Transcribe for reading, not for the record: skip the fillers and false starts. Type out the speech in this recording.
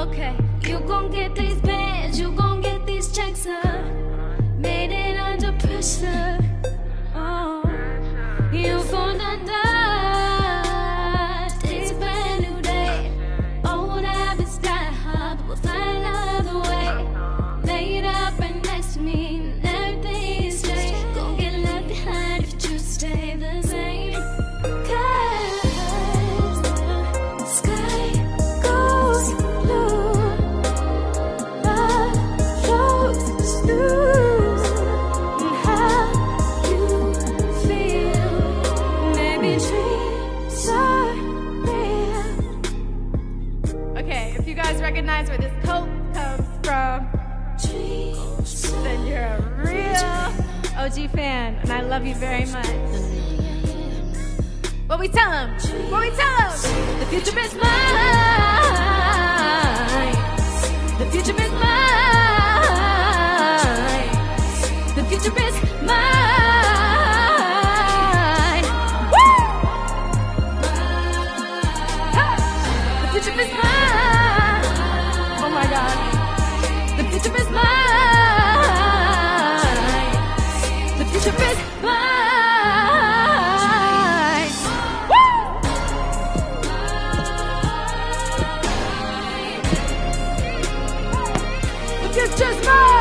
Okay, you gon' get these bands, you gon' get these checks up. Made it under pressure. Oh, you gonna die. It's a brand new day. Old habits die hard, but we'll find another way. Laid up right next to me, and everything is straight. Gon' get left behind if you choose to stay the same. 'Cause the sky goes blue, love flows through. And how you feel, maybe dreams are real. Okay, if you guys recognize where this coat comes from, then you're a real OG fan, and I love you very much. What we tell them? What we tell them? The future is mine. The future is mine. The future is mine. Woo! Hey! The future is mine. Oh my God. The future is mine. The future is mine. Woo! The future's mine.